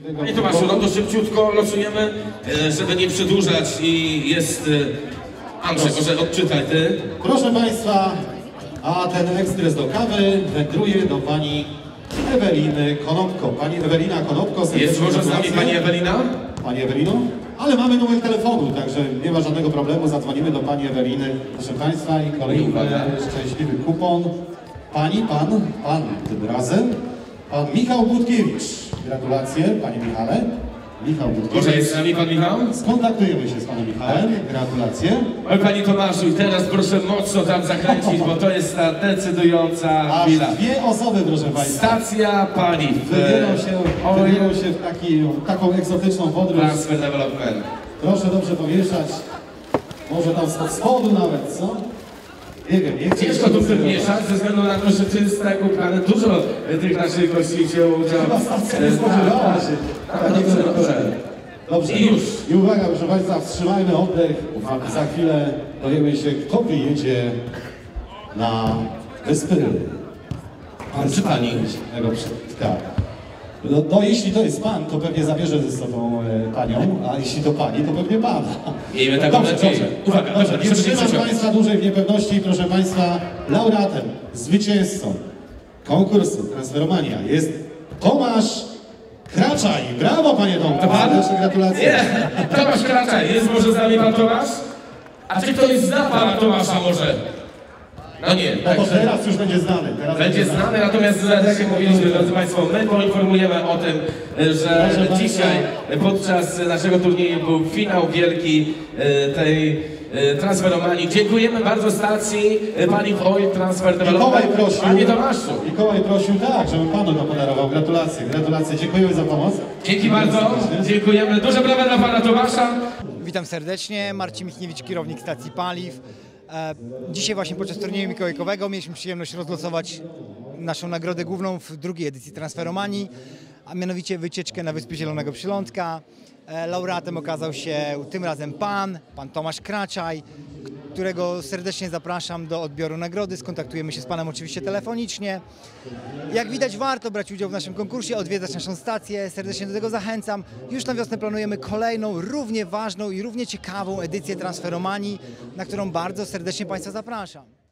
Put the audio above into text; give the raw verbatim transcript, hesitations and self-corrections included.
Panie Tomaszu, no to szybciutko losujemy, żeby nie przedłużać i jest... Andrzej, może odczytaj ty. Proszę Państwa, a ten ekspres do kawy wędruje do Pani Eweliny Konopko. Pani Ewelina Konopko... Jest może z nami Pani Ewelina? Pani Ewelino? Ale mamy numer telefonu, także nie ma żadnego problemu, zadzwonimy do Pani Eweliny. Proszę Państwa, i kolejny szczęśliwy kupon. Pani, Pan, Pan tym razem, Pan Michał Budkiewicz. Gratulacje, Panie Michale. Michał Budkiewicz. Może jest z nami Pan Michał? Skontaktujemy się z Panem Michałem. Gratulacje. Oj, Panie Tomaszu, i teraz proszę mocno tam zakręcić, bo to jest ta decydująca Aż chwila. dwie osoby, proszę Państwa. Stacja paliw. Wybiorą się, wybiorą się w taki, taką egzotyczną podróż. Transfer Development. Proszę dobrze powieszać. Może tam spod spodu nawet, co? Nie wiem, nie chcę... Ciężko tu mieszać ze względu na to, że czyste kuplane. Dużo tych naszych gości wzięło udział. Chyba stacja nie spodziewała się. Dobrze, dobrze. Dobrze. I już. I uwaga, proszę Państwa, wstrzymajmy oddech. Za chwilę dowiemy się, kto wyjedzie na wyspy. Pan czy Pani? Tak. No, no jeśli to jest Pan, to pewnie zabierze ze sobą e, Panią, a jeśli to Pani, to pewnie Pana. Miejmy taką Dobrze, nadzieję. dobrze. Uwaga, Dobrze, dobrze, nie żeby nie trzymam przeciągać. Państwa dłużej w niepewności. Proszę Państwa, laureatem, zwycięzcą konkursu Transferomania jest Tomasz Kraczaj. Brawo, Panie Tomku. To Pan? Serdecznie gratulacje. Nie, Tomasz Kraczaj. Jest może z nami Pan Tomasz? A czy ktoś zna Pana Tomasza może? No nie, No to także... teraz już będzie znany. Teraz Będzie znany, natomiast tak jak mówiliśmy, drodzy Państwo, my poinformujemy o tym, że Proszę dzisiaj podczas naszego turnieju był finał wielki e, tej e, transferomanii. Dziękujemy bardzo stacji e, Paliw Oil Transfer Mikołaj Development. prosił, Panie Tomaszu. Mikołaj prosił tak, żebym Panu to podarował. Gratulacje, gratulacje. Dziękujemy za pomoc. Dzięki bardzo, dziękujemy. Duże brawa dla Pana Tomasza. Witam serdecznie, Marcin Michniewicz, kierownik stacji paliw. E, Dzisiaj właśnie podczas turnieju mikołajkowego mieliśmy przyjemność rozlosować naszą nagrodę główną w drugiej edycji Transferomanii, a mianowicie wycieczkę na Wyspy Zielonego Przylądka. E, Laureatem okazał się tym razem Pan, Pan Tomasz Kraczaj, którego serdecznie zapraszam do odbioru nagrody. Skontaktujemy się z Panem oczywiście telefonicznie. Jak widać, warto brać udział w naszym konkursie, odwiedzać naszą stację. Serdecznie do tego zachęcam. Już na wiosnę planujemy kolejną, równie ważną i równie ciekawą edycję Transferomanii, na którą bardzo serdecznie Państwa zapraszam.